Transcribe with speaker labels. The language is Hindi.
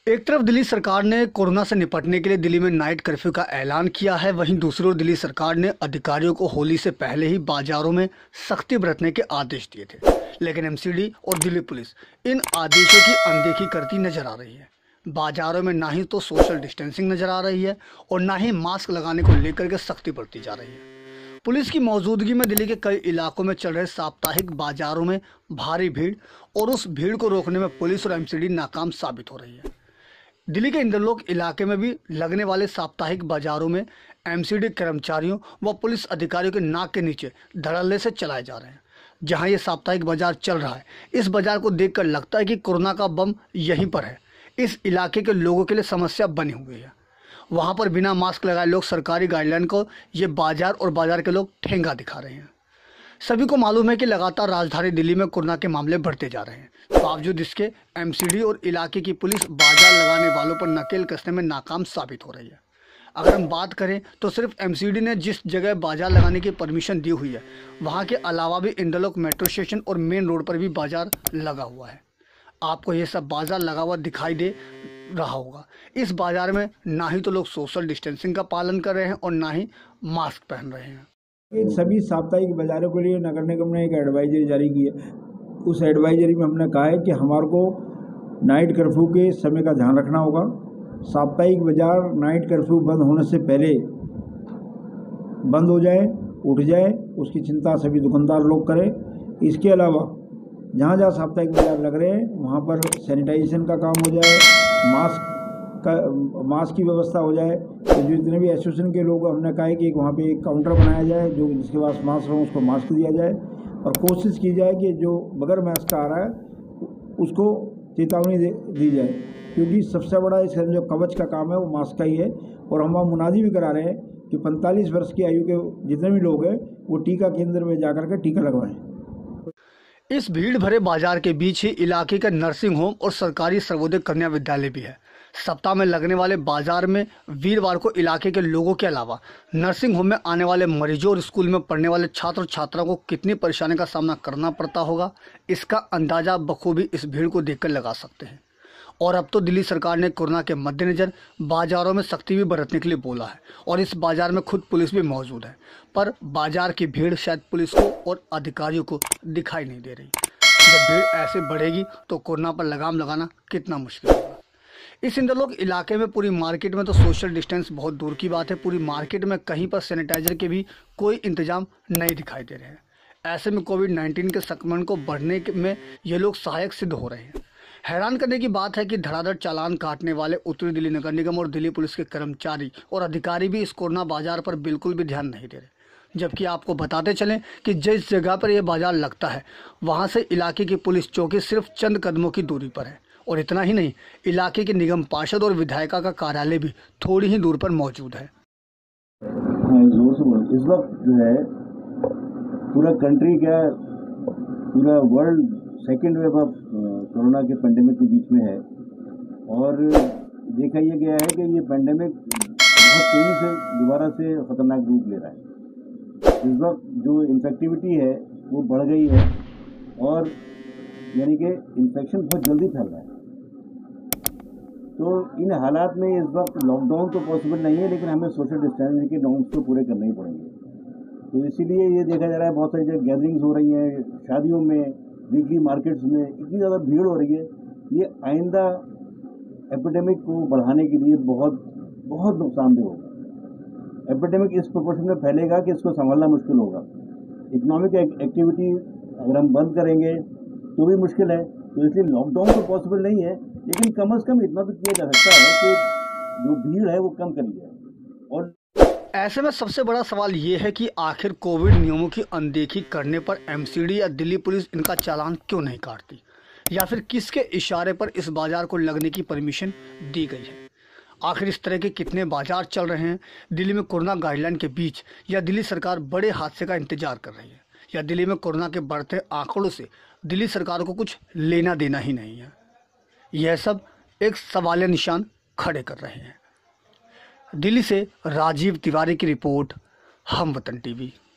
Speaker 1: एक तरफ दिल्ली सरकार ने कोरोना से निपटने के लिए दिल्ली में नाइट कर्फ्यू का ऐलान किया है, वहीं दूसरी ओर दिल्ली सरकार ने अधिकारियों को होली से पहले ही बाजारों में सख्ती बरतने के आदेश दिए थे। लेकिन एमसीडी और दिल्ली पुलिस इन आदेशों की अनदेखी करती नजर आ रही है। बाजारों में ना ही तो सोशल डिस्टेंसिंग नजर आ रही है और ना ही मास्क लगाने को लेकर के सख्ती बरती जा रही है। पुलिस की मौजूदगी में दिल्ली के कई इलाकों में चल रहे साप्ताहिक बाजारों में भारी भीड़ और उस भीड़ को रोकने में पुलिस और एमसीडी नाकाम साबित हो रही है। दिल्ली के इंद्रलोक इलाके में भी लगने वाले साप्ताहिक बाजारों में एमसीडी कर्मचारियों व पुलिस अधिकारियों के नाक के नीचे धड़ल्ले से चलाए जा रहे हैं। जहां ये साप्ताहिक बाजार चल रहा है, इस बाजार को देखकर लगता है कि कोरोना का बम यहीं पर है। इस इलाके के लोगों के लिए समस्या बनी हुई है। वहां पर बिना मास्क लगाए लोग सरकारी गाइडलाइन को ये बाजार और बाजार के लोग ठेंगा दिखा रहे हैं। सभी को मालूम है कि लगातार राजधानी दिल्ली में कोरोना के मामले बढ़ते जा रहे हैं। बावजूद इसके एमसीडी और इलाके की पुलिस बाजार लगाने वालों पर नकेल कसने में नाकाम साबित हो रही है। अगर हम बात करें तो सिर्फ एमसीडी ने जिस जगह बाजार लगाने की परमिशन दी हुई है, वहां के अलावा भी इंद्रलोक मेट्रो स्टेशन और मेन रोड पर भी बाजार लगा हुआ है। आपको ये सब बाजार लगा हुआ दिखाई दे रहा होगा। इस बाजार में ना ही तो लोग सोशल डिस्टेंसिंग का पालन कर रहे हैं और ना ही मास्क पहन रहे हैं।
Speaker 2: इन सभी साप्ताहिक बाजारों के लिए नगर निगम ने एक एडवाइजरी जारी की है। उस एडवाइजरी में हमने कहा है कि हमारे को नाइट कर्फ्यू के समय का ध्यान रखना होगा। साप्ताहिक बाजार नाइट कर्फ्यू बंद होने से पहले बंद हो जाए, उठ जाए, उसकी चिंता सभी दुकानदार लोग करें। इसके अलावा जहाँ जहाँ साप्ताहिक बाजार लग रहे हैं वहाँ पर सैनिटाइजेशन का काम हो जाए, मास्क की व्यवस्था हो जाए। तो जो जितने भी एसोसिएशन के लोग, हमने कहा है कि वहाँ पे एक काउंटर बनाया जाए, जो जिसके पास मास्क हो उसको मास्क दिया जाए और कोशिश की जाए कि जो बगैर मास्क आ रहा है उसको चेतावनी दी जाए, क्योंकि सबसे बड़ा इस जो कवच का काम है वो मास्क का ही है। और हम मुनादी भी करा रहे हैं कि 45 वर्ष की आयु के जितने भी लोग हैं वो टीका केंद्र में जाकर के टीका लगवाएं।
Speaker 1: इस भीड़ भरे बाजार के बीच ही इलाके का नर्सिंग होम और सरकारी सर्वोदय कन्या विद्यालय भी है। सप्ताह में लगने वाले बाजार में वीरवार को इलाके के लोगों के अलावा नर्सिंग होम में आने वाले मरीजों और स्कूल में पढ़ने वाले छात्र छात्राओं को कितनी परेशानी का सामना करना पड़ता होगा, इसका अंदाजा बखूबी इस भीड़ को देखकर लगा सकते हैं। और अब तो दिल्ली सरकार ने कोरोना के मद्देनजर बाजारों में सख्ती भी बरतने के लिए बोला है और इस बाजार में खुद पुलिस भी मौजूद है। पर बाजार की भीड़ शायद पुलिस को और अधिकारियों को दिखाई नहीं दे रही। जब भीड़ ऐसे बढ़ेगी तो कोरोना पर लगाम लगाना कितना मुश्किल होगा। इस इंद्रलोक इलाके में पूरी मार्केट में तो सोशल डिस्टेंस बहुत दूर की बात है। पूरी मार्केट में कहीं पर सैनिटाइजर के भी कोई इंतजाम नहीं दिखाई दे रहे हैं। ऐसे में कोविड-19 के संक्रमण को बढ़ने में ये लोग सहायक सिद्ध हो रहे हैं। हैरान करने की बात है कि धड़ाधड़ चालान काटने वाले उत्तरी दिल्ली नगर निगम और दिल्ली पुलिस के कर्मचारी और अधिकारी भी इस कोरोना बाजार पर बिल्कुल भी ध्यान नहीं दे रहे। जबकि आपको बताते चलें कि जिस जगह पर यह बाजार लगता है वहां से इलाके की पुलिस चौकी सिर्फ चंद कदमों की दूरी पर है। और इतना ही नहीं, इलाके के निगम पार्षद और विधायिका का कार्यालय भी थोड़ी ही दूर पर मौजूद है।
Speaker 3: जोर से बोलो। इस वक्त जो है पूरा कंट्री क्या, पूरा world second wave of corona के पेंडेमिक के बीच में है। और देखा यह गया है कि ये पेंडेमिक बहुत तेज़ी से दोबारा से ख़तरनाक रूप ले रहा है। इस वक्त जो इन्फेक्टिविटी है वो बढ़ गई है और यानी कि इन्फेक्शन बहुत जल्दी फैल रहा है। तो इन हालात में इस वक्त लॉकडाउन तो पॉसिबल नहीं है, लेकिन हमें सोशल डिस्टेंसिंग के नॉर्म्स तो पूरे करने ही पड़ेंगे। तो इसीलिए ये देखा जा रहा है बहुत सारी जगह गैदरिंग्स हो रही हैं, शादियों में, वीकली मार्केट्स में इतनी ज़्यादा भीड़ हो रही है। ये आइंदा एपिडेमिक को बढ़ाने के लिए बहुत बहुत नुकसानदेह होगा। एपिडेमिक इस प्रोपोर्शन में फैलेगा कि इसको संभालना मुश्किल होगा। इकोनॉमिक एक्टिविटी अगर हम बंद करेंगे तो भी मुश्किल है। तो इसलिए लॉकडाउन तो पॉसिबल नहीं है, लेकिन कम से कम इतना तो किया जा सकता है कि जो भीड़ है वो कम करी जाए। और
Speaker 1: ऐसे में सबसे बड़ा सवाल ये है कि आखिर कोविड नियमों की अनदेखी करने पर एमसीडी या दिल्ली पुलिस इनका चालान क्यों नहीं काटती, या फिर किसके इशारे पर इस बाजार को लगने की परमिशन दी गई है। आखिर इस तरह के कितने बाजार चल रहे हैं दिल्ली में कोरोना गाइडलाइन के बीच, या दिल्ली सरकार बड़े हादसे का इंतजार कर रही है, या दिल्ली में कोरोना के बढ़ते आंकड़ों से दिल्ली सरकार को कुछ लेना देना ही नहीं है। यह सब एक सवालिया निशान खड़े कर रहे हैं। दिल्ली से राजीव तिवारी की रिपोर्ट, हम वतन टीवी।